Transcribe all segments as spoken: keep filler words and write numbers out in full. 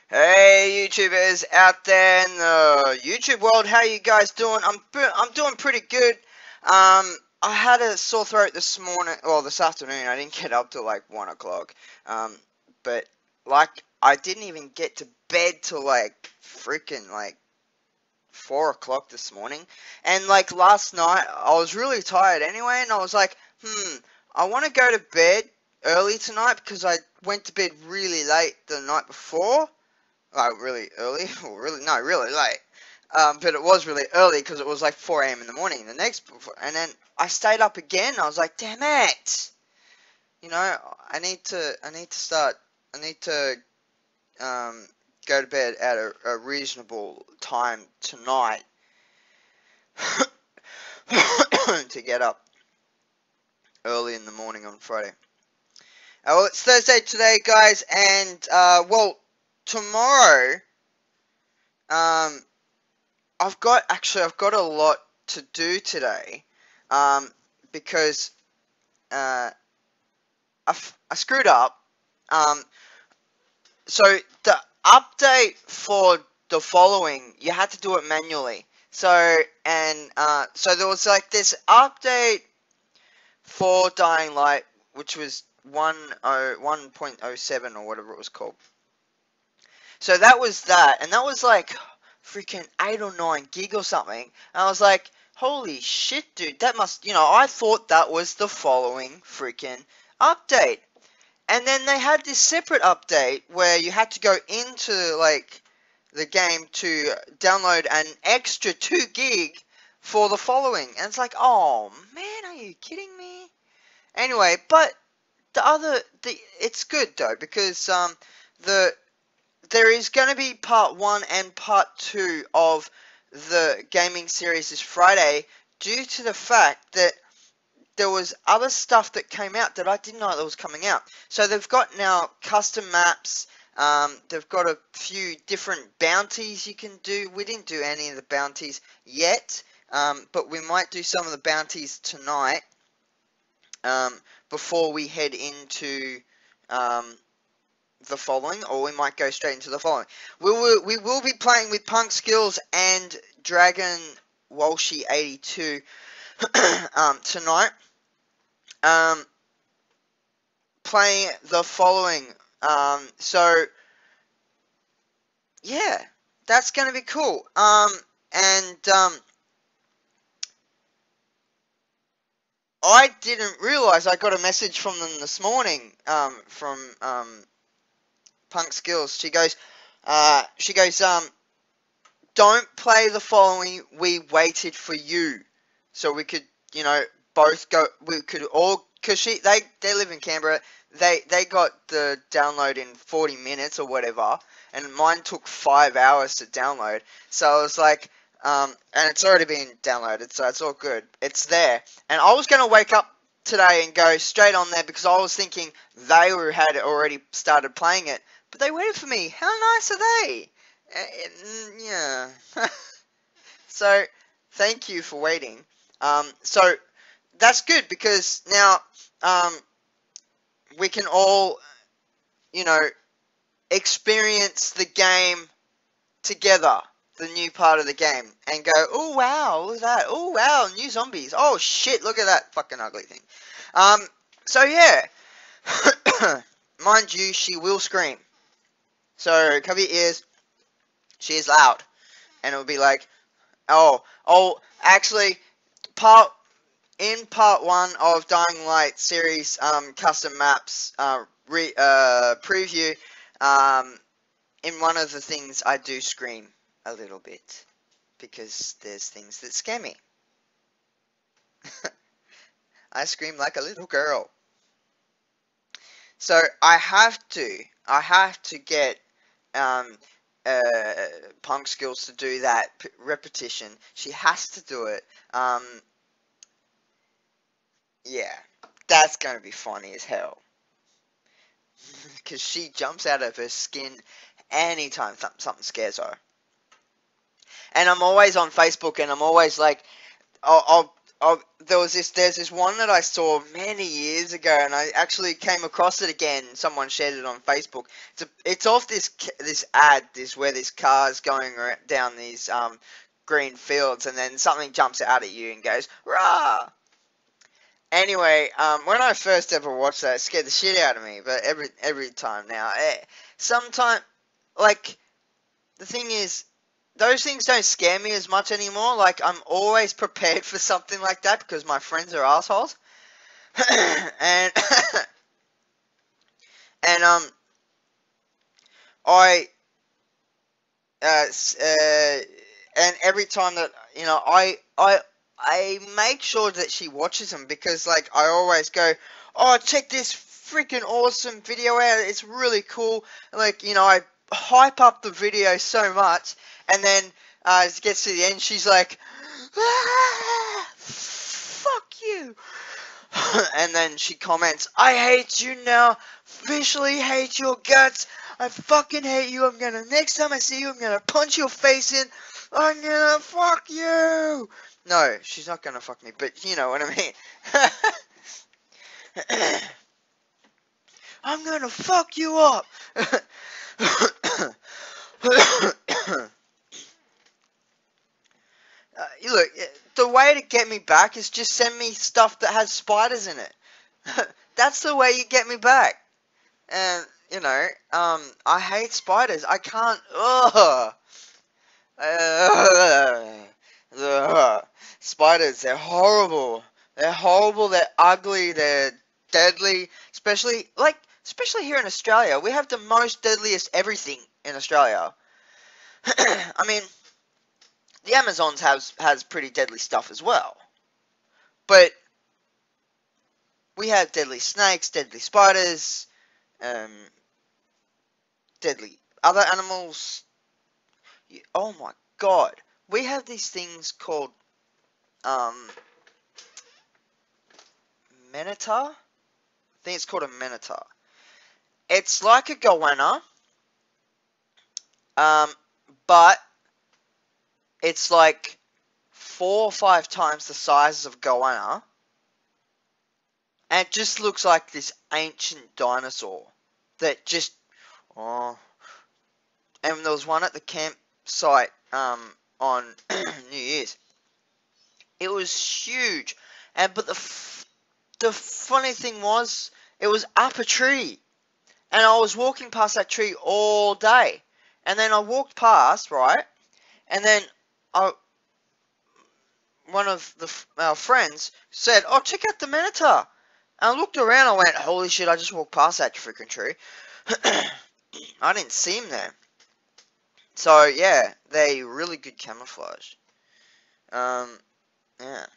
Hey YouTubers out there in the YouTube world, how you guys doing? I'm I'm doing pretty good. Um, I had a sore throat this morning, well this afternoon. I didn't get up till like one o'clock. Um, but like I didn't even get to bed till like freaking like four o'clock this morning. And like last night, I was really tired anyway, and I was like, hmm, I want to go to bed early tonight because I went to bed really late the night before. Like really early, or really no, really late. Um, but it was really early because it was like four a m in the morning. The next, and then I stayed up again. I was like, damn it! You know, I need to, I need to start, I need to um, go to bed at a, a reasonable time tonight to get up early in the morning on Friday. Uh, well, it's Thursday today, guys, and uh, well, tomorrow, um, I've got actually I've got a lot to do today, um, because uh, I, I screwed up. Um, so the update for the following, you had to do it manually. So and uh, so there was like this update for Dying Light, which was one point oh seven or whatever it was called. So that was that, and that was like freaking eight or nine gig or something. And I was like, holy shit, dude, that must, you know, I thought that was the following freaking update. And then they had this separate update where you had to go into, like, the game to download an extra two gig for the following. And it's like, oh, man, are you kidding me? Anyway, but the other, the it's good, though, because, um, the there is going to be part one and part two of the gaming series this Friday due to the fact that there was other stuff that came out that I didn't know that was coming out. So they've got now custom maps. Um, they've got a few different bounties you can do. We didn't do any of the bounties yet, um, but we might do some of the bounties tonight, um, before we head into um, the following, or we might go straight into the following. We will, we will be playing with Punk Skills and Dragon Walshy eighty-two um, tonight. Um, playing the following. Um, so, yeah, that's going to be cool. Um, and um, I didn't realize I got a message from them this morning, um, from um, Punk Skills. She goes, uh, she goes, um, don't play the following, we waited for you. So we could, you know, both go, we could all, because she, they, they live in Canberra, they, they got the download in forty minutes or whatever, and mine took five hours to download. So I was like, um, and it's already been downloaded, so it's all good. It's there. And I was going to wake up today and go straight on there because I was thinking they were, had already started playing it, but they waited for me. How nice are they? Uh, yeah. So, thank you for waiting. Um, so, that's good because now um, we can all, you know, experience the game together, the new part of the game, and go, oh wow, look at that, oh wow, new zombies, oh shit, look at that fucking ugly thing. Um, so yeah, mind you, she will scream. So, cover your ears, she is loud, and it will be like, oh, oh, actually, part in part one of Dying Light series um, custom maps uh, re, uh, preview, um, in one of the things I do scream a little bit because there's things that scare me. I scream like a little girl. So I have to, I have to get um, uh, Punk Skills to do that repetition. She has to do it. Um, yeah, that's gonna be funny as hell. Because she jumps out of her skin anytime something scares her. And I'm always on Facebook, and I'm always like, I'll, I'll Oh, there was this. There's this one that I saw many years ago, and I actually came across it again. Someone shared it on Facebook. It's a, it's off this this ad. This where this car's going down these um green fields, and then something jumps out at you and goes rah. Anyway, um, when I first ever watched that, it scared the shit out of me. But every every time now, eh, sometime like the thing is, those things don't scare me as much anymore. Like, I'm always prepared for something like that because my friends are assholes. and and um I uh, uh and every time that you know I I I make sure that she watches them because like I always go, oh, check this freaking awesome video out, it's really cool. Like, you know, I hype up the video so much, and then uh, it gets to the end, she's like, ah, fuck you. And then she comments, I hate you now, officially hate your guts, I fucking hate you, I'm gonna, next time I see you, I'm gonna punch your face in, I'm gonna fuck you. No, she's not gonna fuck me, but you know what I mean. I'm gonna fuck you up. Uh, look, the way to get me back is just send me stuff that has spiders in it. That's the way you get me back. And, you know, um, I hate spiders. I can't, ugh. Ugh. Ugh. Spiders, they're horrible. They're horrible, they're ugly, they're deadly. Especially, like, especially here in Australia. We have the most deadliest everything in Australia. I mean, the Amazons has has pretty deadly stuff as well, but we have deadly snakes, deadly spiders, um, deadly other animals. Oh my god, we have these things called um, Minotaur. I think it's called a Minotaur. It's like a goanna, um, but it's like four or five times the size of goanna. And it just looks like this ancient dinosaur that just, oh, and there was one at the campsite um, on New Year's. It was huge, and but the f the funny thing was, it was up a tree, and I was walking past that tree all day, and then I walked past, right, and then I, one of the our friends said, "Oh, check out the Minotaur." And I looked around, I went, holy shit, I just walked past that freaking tree. I didn't see him there. So, yeah, they really good camouflage. Um, yeah.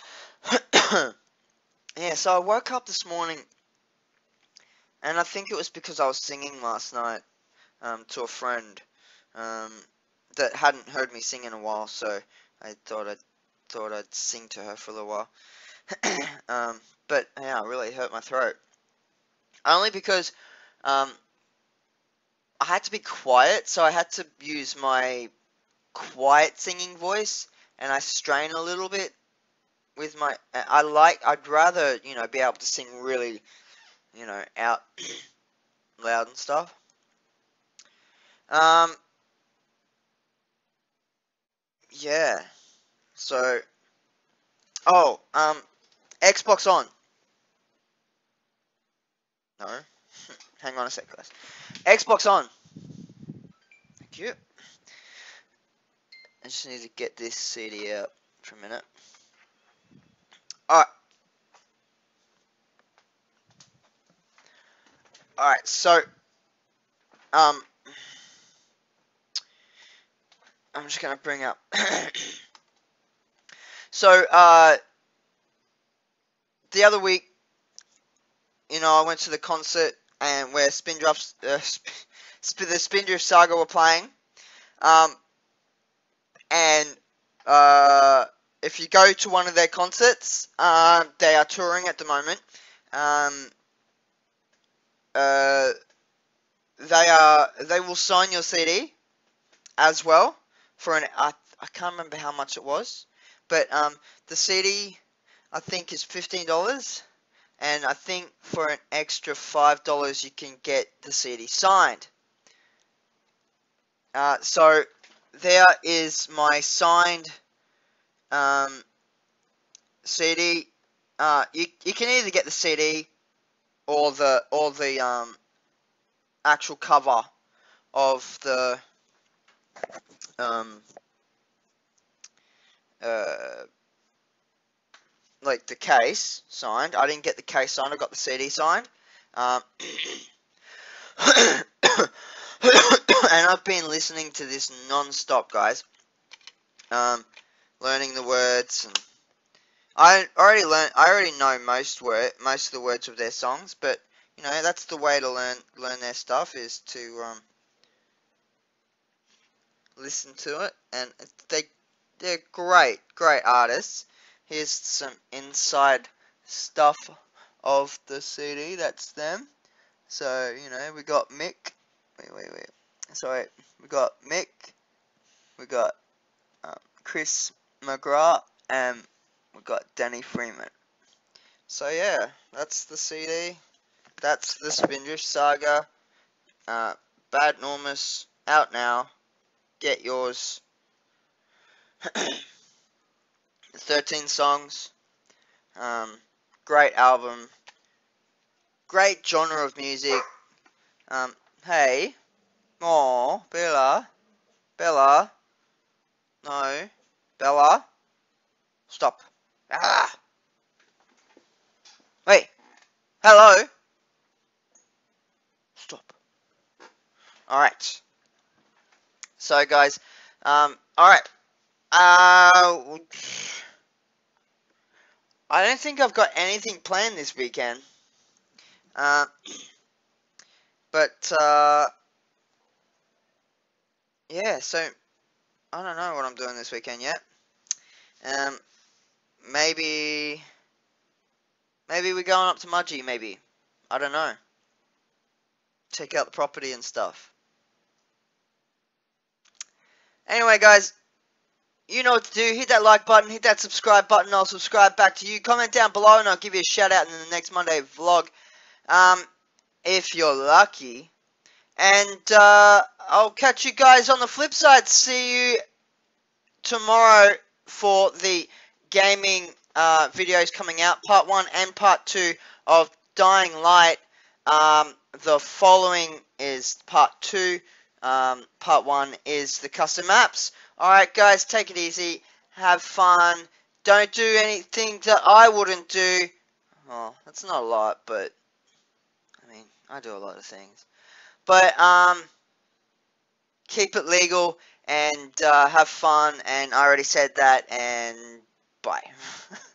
Yeah, so I woke up this morning, and I think it was because I was singing last night um, to a friend um, that hadn't heard me sing in a while, so I thought I'd, thought I'd sing to her for a little while. um, but, yeah, it really hurt my throat. Only because um, I had to be quiet, so I had to use my quiet singing voice, and I strain a little bit with my, I like, I'd rather, you know, be able to sing really, you know, out loud and stuff. Um, yeah, so, oh, um, Xbox on. No, hang on a sec, guys. Xbox on. Thank you. I just need to get this C D out for a minute. Alright. Alright, so, um, I'm just going to bring up, so, uh, the other week, you know, I went to the concert, and where Spindrift, uh, Sp Sp the Spindrift Saga were playing, um, and, uh, if you go to one of their concerts, uh, they are touring at the moment, um, uh, they are, they will sign your C D, as well, for an, I, I can't remember how much it was, but, um, the C D, I think is fifteen dollars. And I think for an extra five dollars you can get the C D signed. Uh, so there is my signed um, C D. Uh, you you can either get the C D or the or the um, actual cover of the um, uh, like the case signed. I didn't get the case signed. I got the C D signed. Um, and I've been listening to this non-stop, guys. Um, learning the words, and I already learned. I already know most word, most of the words of their songs, but you know that's the way to learn learn their stuff is to um, listen to it, and they they're great, great artists. Here's some inside stuff of the C D. That's them. So you know we got Mick. Wait, wait, wait. Sorry, we got Mick. We got um, Chris McGrath, and we got Danny Freeman. So yeah, that's the C D. That's the Spindrift Saga. Uh, Bad Enormous out now. Get yours. thirteen songs. Um, great album. Great genre of music. Um, hey, oh, Bella, Bella, no, Bella, stop. Ah, wait, hello, stop. All right. So guys, um, all right. Uh, I don't think I've got anything planned this weekend. Uh, but uh, yeah. So I don't know what I'm doing this weekend yet. Um, maybe, maybe we're going up to Mudgee. Maybe I don't know. Check out the property and stuff. Anyway, guys, you know what to do. Hit that like button, hit that subscribe button. I'll subscribe back to you. Comment down below and I'll give you a shout out in the next Monday vlog. Um, if you're lucky. And uh, I'll catch you guys on the flip side. See you tomorrow for the gaming uh, videos coming out. Part one and part two of Dying Light. Um, the following is part two. Um, part one is the custom maps. Alright guys, take it easy. Have fun. Don't do anything that I wouldn't do. Oh, that's not a lot, but I mean, I do a lot of things. But, um, keep it legal and uh, have fun. And I already said that, and bye.